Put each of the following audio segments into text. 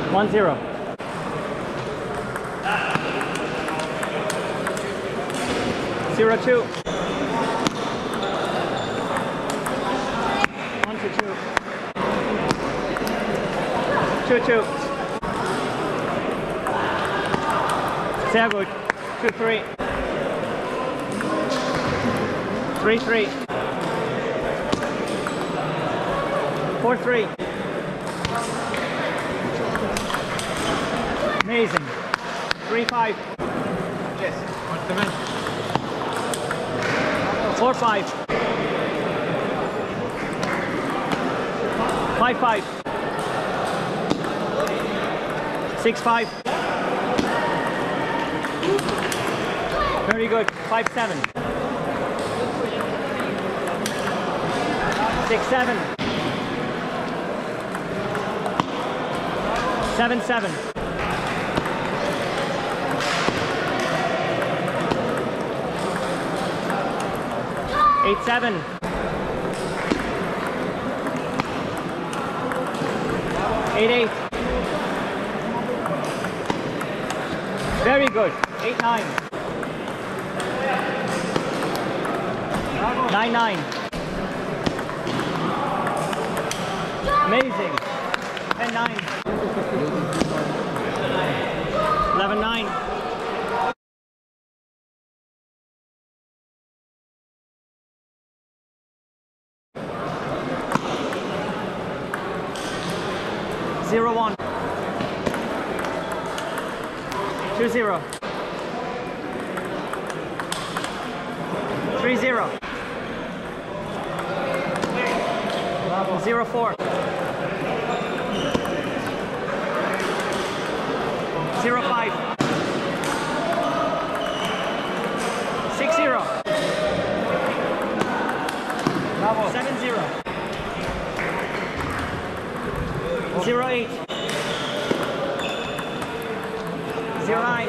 1-0. 0-2. 1-2. 2-2. Sehr gut. 2-3. 3-3. 4-3. Amazing. 3-5. Yes. What's the match? 4-5. 5-5. 6-5. Very good. 5-7. 6-7. 7-7. 8-7. 8-8. Very good. 8-9. 9-9. Amazing. 10-9. 11-9. 0-1. 2-0. 3-0. 0-4. 0-5. 6-0. 7-0. 0-8. 0-9.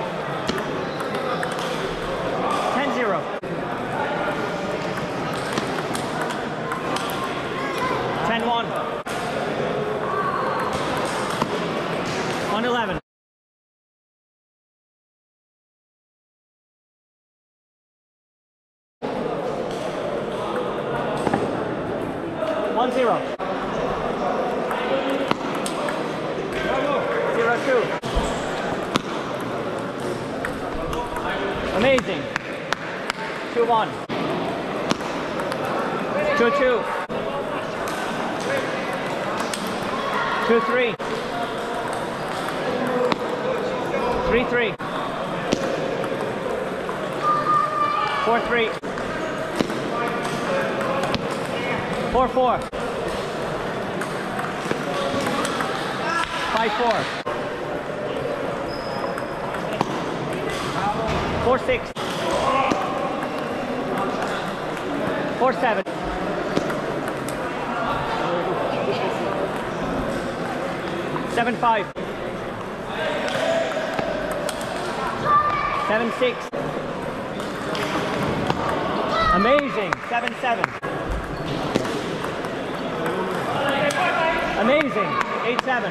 10-0. 10-1. 1-11. 1-0. 0-2. Amazing. 2-1. 2-2. 2-3. 3-3. 4-3. 4-4. 5-4. 4-6. 4-7. 7-5. 7-6. Amazing. 7-7. Amazing. 8-7.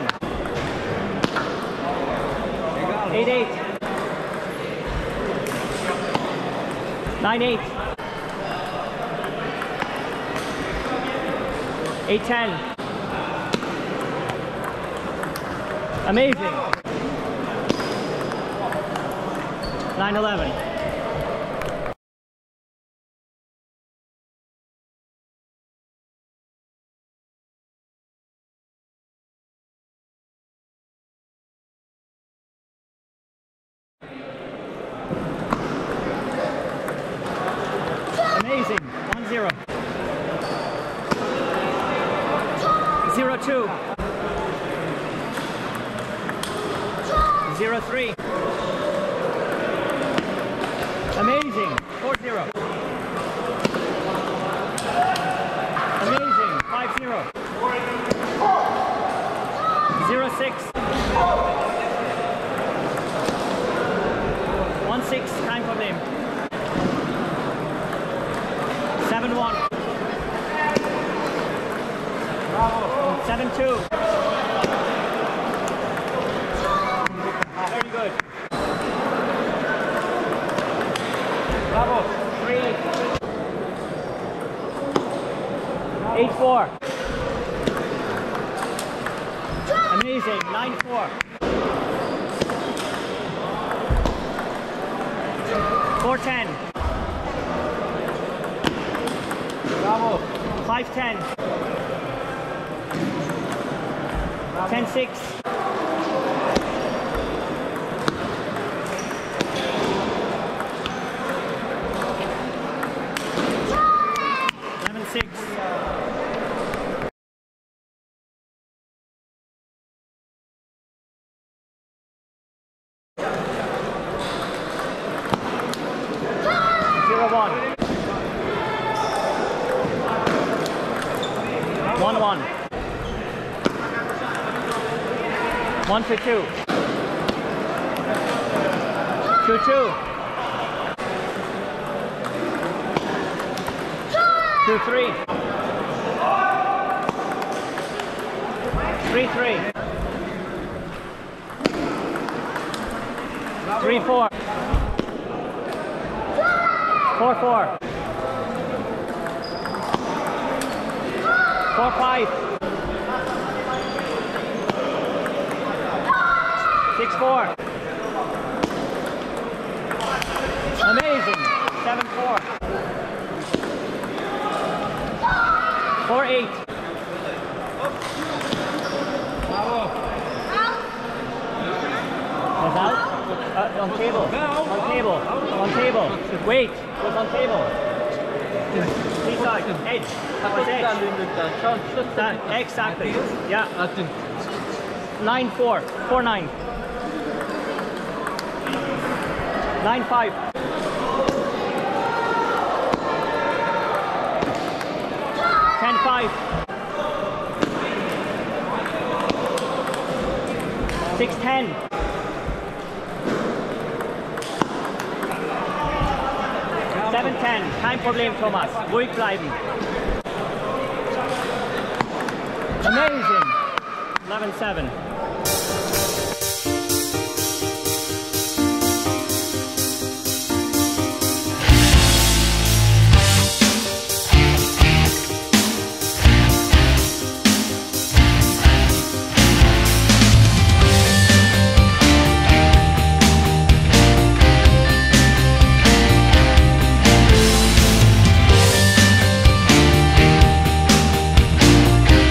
8-8. 9-8. 8-10. Amazing. 9-11. Amazing. 1-0. 0-2. 0-3. Amazing. 4-0. Amazing. 5-0. 0-6. 1-6. Kein Problem. 7-1. 7-2. Amazing. 9-4. 4-10. Bravo. 5-10. 10-6. 11-6. 0-1. 1-1. 1-2. 2-2. 2-3. 3-3. 3-4. 4-4. 4-5. 6-4. Amazing. 7-4. 4-8. Bravo. Was out? On table. On table. On table. Wait. Was on table. Please side. Edge. That was edge. That, exactly. Yeah. 9-4. 4-9. 9-5. 10-5. 6-10. 7-10. Kein Problem, Thomas. Ruhig bleiben. Amazing. 11-7.